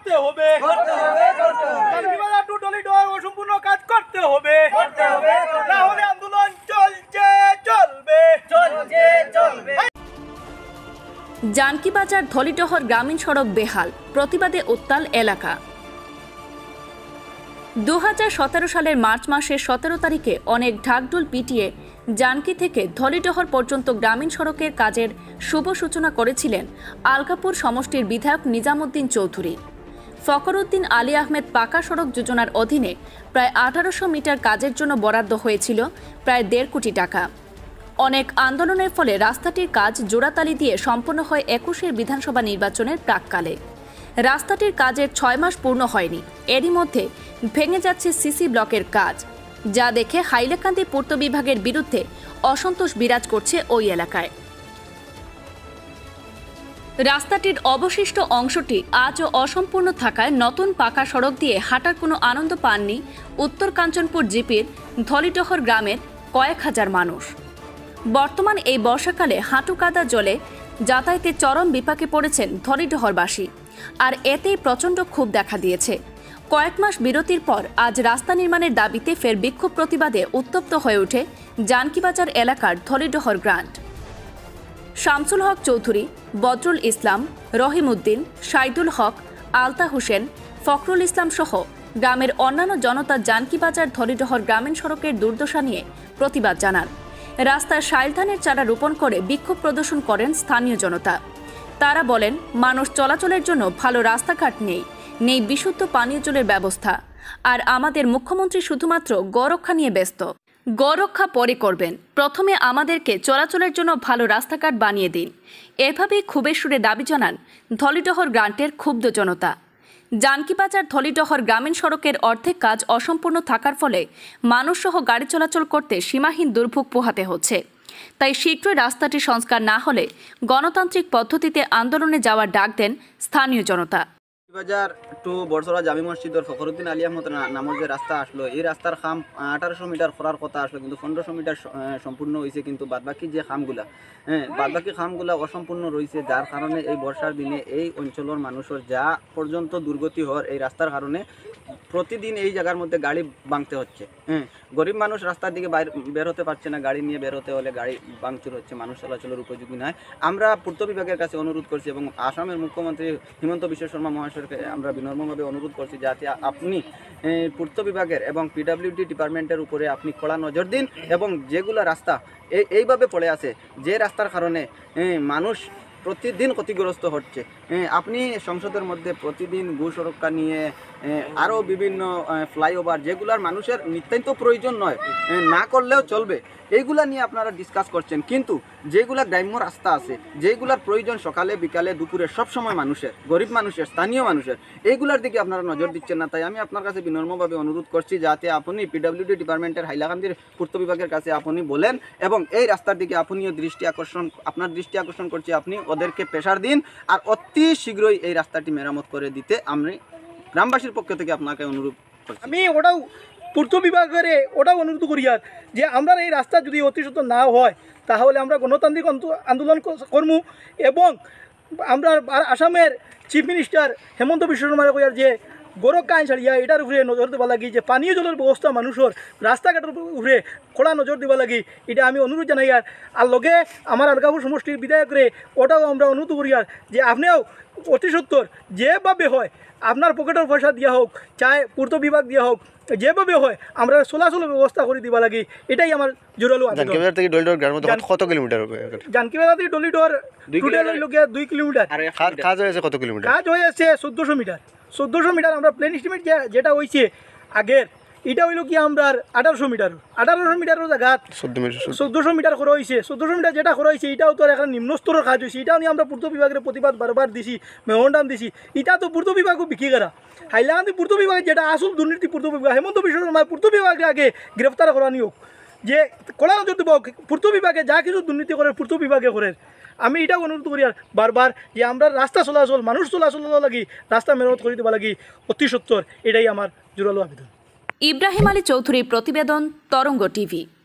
করতে হবে জানকিবাজার টু টলিডোর অসম্পূর্ণ কাজ করতে হবে না হলে আন্দোলন চলবে। জানকিবাজার ধলিডহর গ্রামীণ সড়ক বেহাল, প্রতিবাদে উত্তাল এলাকা। 2017 সালের মার্চ মাসের 17 তারিখে অনেক ঢাকঢোল পিটিয়ে জানকি থেকে ধলিডহর পর্যন্ত গ্রামীণ সড়কের কাজের শুভ সূচনা করেছিলেন আলগাপুর সমষ্টির বিধায়ক নিজামুদ্দিন চৌধুরী। ফখরুদ্দিন আলী আহমেদ পাকা সড়ক যোজনার অধীনে প্রায় 1800 মিটার কাজের জন্য বরাদ্দ হয়েছিল প্রায় 1.5 কোটি টাকা। অনেক আন্দোলনের ফলে রাস্তাটির কাজ জোড়াতালি দিয়ে সম্পন্ন হয় 21 বিধানসভা নির্বাচনের প্রাককালে। রাস্তাটির কাজের 6 মাস পূর্ণ হয়নি, এরই মধ্যে ভেঙে যাচ্ছে সিসি ব্লকের কাজ, যা দেখে হাইলাকান্দি পূর্ত বিভাগের বিরুদ্ধে অসন্তোষ বিরাজ করছে ওই এলাকায়। রাস্তাটির অবশিষ্ট অংশটি আজও অসম্পূর্ণ থাকায় নতুন পাকা সড়ক দিয়ে হাঁটার কোনো আনন্দ পাননি উত্তর কাঞ্চনপুর জিপির ধলিডহর গ্রামের কয়েক হাজার মানুষ। বর্তমান এই বর্ষাকালে হাঁটু কাদা জলে যাতায়াতে চরম বিপাকে পড়েছেন ধলিডহরবাসী, আর এতেই প্রচণ্ড ক্ষোভ দেখা দিয়েছে। কয়েক মাস বিরতির পর আজ রাস্তা নির্মাণের দাবিতে ফের বিক্ষোভ প্রতিবাদে উত্তপ্ত হয়ে ওঠে জানকিবাজার এলাকার ধলিডহর গ্রান্ট। শামসুল হক চৌধুরী, বদরুল ইসলাম, রহিম উদ্দিন, সাইদুল হক, আলতা হোসেন, ফখরুল ইসলাম সহ গ্রামের অন্যান্য জনতা জানকিবাজার ধলিডহর গ্রামীণ সড়কের দুর্দশা নিয়ে প্রতিবাদ জানান। রাস্তায় শাইল ধানের চারা রোপণ করে বিক্ষোভ প্রদর্শন করেন স্থানীয় জনতা। তারা বলেন, মানুষ চলাচলের জন্য ভালো রাস্তাঘাট নেই বিশুদ্ধ পানীয় জলের ব্যবস্থা, আর আমাদের মুখ্যমন্ত্রী শুধুমাত্র গরক্ষা নিয়ে ব্যস্ত। গরক্ষা পরে করবেন, প্রথমে আমাদেরকে চলাচলের জন্য ভালো রাস্তাঘাট বানিয়ে দিন। এভাবেই ক্ষোভের সুরে দাবি জানান ধলিডহর গ্রান্টের ক্ষুব্ধ জনতা। জানকিবাজার ধলিডহর গ্রামীণ সড়কের অর্ধেক কাজ অসম্পূর্ণ থাকার ফলে মানুষসহ গাড়ি চলাচল করতে সীমাহীন দুর্ভোগ পোহাতে হচ্ছে। তাই শীঘ্রই রাস্তাটি সংস্কার না হলে গণতান্ত্রিক পদ্ধতিতে আন্দোলনে যাওয়ার ডাক দেন স্থানীয় জনতা। বাজার টু বড়সরা জামি মসজিদের ফখরুদ্দিন আলী আহমদ নামের যে রাস্তা আসলো, এই রাস্তার খাম 1800 মিটার করার কথা আসলো, কিন্তু 1500 মিটার সম্পূর্ণ হয়েছে, কিন্তু বাদবাকি যে খামগুলা বাদবাকি খামগুলা অসম্পূর্ণ রয়েছে, যার কারণে এই বর্ষার দিনে এই অঞ্চলের মানুষের যা পর্যন্ত দুর্গতি হওয়ার এই রাস্তার কারণে প্রতিদিন এই জায়গার মধ্যে গাড়ি ভাঙতে হচ্ছে। গরিব মানুষ রাস্তার দিকে বের হতে পারছে না, গাড়ি নিয়ে বের হতে হলে গাড়ি ভাঙচুর হচ্ছে, মানুষ চলাচলের উপযোগী নয়। আমরা পূর্ত বিভাগের কাছে অনুরোধ করছি এবং আসামের মুখ্যমন্ত্রী হিমন্ত বিশ্ব শর্মা মহাশয়কে আমরা বিনম্রভাবে অনুরোধ করছি, যাতে আপনি পূর্ত বিভাগের এবং পিডব্লিউডি ডিপার্টমেন্টের উপরে আপনি কড়া নজর দিন এবং যেগুলো রাস্তা এইভাবে পড়ে আছে, যে রাস্তার কারণে মানুষ প্রতিদিন ক্ষতিগ্রস্ত হচ্ছে, আপনি সংসদের মধ্যে প্রতিদিন ভূ সুরক্ষা নিয়ে আরও বিভিন্ন ফ্লাইওভার যেগুলার মানুষের নিতান্ত প্রয়োজন নয়, না করলেও চলবে, এইগুলা নিয়ে আপনারা ডিসকাস করছেন, কিন্তু যেগুলা গ্রাম্য রাস্তা আছে, যেগুলার প্রয়োজন সকালে বিকালে দুপুরে সবসময় মানুষের, গরিব মানুষের, স্থানীয় মানুষের, এইগুলার দিকে আপনারা নজর দিচ্ছেন না। তাই আমি আপনার কাছে বিনম্রভাবে অনুরোধ করছি, যাতে আপনি পিডব্লিউডি ডিপার্টমেন্টের হাইলাকান্দির পূর্ত বিভাগের কাছে আপনি বলেন এবং এই রাস্তার দিকে আপনিও আপনার দৃষ্টি আকর্ষণ করছি, আপনি ওদেরকে প্রেসার দিন আর অতি শীঘ্রই এই রাস্তাটি মেরামত করে দিতে আমি গ্রামবাসীর পক্ষ থেকে আপনাকে অনুরোধ করছি। আমি ওটাও পূর্ত বিভাগের ওটাও অনুরোধ করি যে আমরা এই রাস্তা যদি অতি সত্য না হয় তাহলে আমরা গণতান্ত্রিক আন্দোলন করব এবং আমরা আসামের চিফ মিনিস্টার হেমন্ত বিশ্ব শর্মার কইয়ার যে গরক্ষা আইন ছাড়িয়া এটার উপরে নজর দেওয়া লাগি, যে পানীয় জলের ব্যবস্থা মানুষের রাস্তাঘাটের উপরে কড়া নজর দেওয়া লাগি, এটা আমি অনুরোধ জানাই। আর লগে আমার আলগাপুর সমষ্টির বিধায়করে ওটাও আমরা অনুরোধ করি যে আপনিও অতি সত্তর যেভাবে হয় আপনার পকেটের পয়সা দিয়া হোক, চাই পূর্ত বিভাগ দিয়া হোক, যেভাবে হয় আমরা চলাচলের ব্যবস্থা করে দিবা লাগি, এটাই আমার জোরালো আবেদন। জানকিবাজার থেকে ডলিডহর গ্রামের মধ্যে কত কিলোমিটার হবে? জানকিবাজার থেকে ডলিডহর টোটাল 2 কিলোমিটার। কাজ হয়েছে কত কিলোমিটার? কাজ হয়েছে 1400 মিটার। 1400 মিটার আমরা প্ল্যান এস্টিমেট যেটা হয়েছে আগের, এটা হইল কি আমরা 1800 মিটার। 1800 মিটারের জায়গা 1400 মিটার করা হয়েছে। 1400 মিটার যেটা করা হয়েছে এটাও তো একটা নিম্ন স্তরের কাজ হয়েছে, এটাও নিয়ে আমরা পূর্ত বিভাগের প্রতিবাদ বারবার দিছি, মেমোরান্ডাম দিছি। এটা তো পূর্ত বিভাগও বিক্রি করা। হাইলাকান্দি পূর্ত বিভাগে যেটা আসল দুর্নীতি পূর্ত বিভাগ, হেমন্ত বিশ্ব শর্মা পূর্ত বিভাগে আগে গ্রেফতার করা নিয়োগ, যে কড়া নজর দেব পূর্ত বিভাগে যা কিছু দুর্নীতি করে পূর্ত বিভাগে করে। আমি এটা অনুরোধ করি আর বারবার যে আমরা রাস্তা চলাচল, মানুষ চলাচল লাগি রাস্তা মেরামত করে দেওয়া লাগি অতি সত্তর, এটাই আমার জোরালো আবেদন। ইব্রাহিম আলী চৌধুরীর প্রতিবেদন, তরঙ্গ টিভি।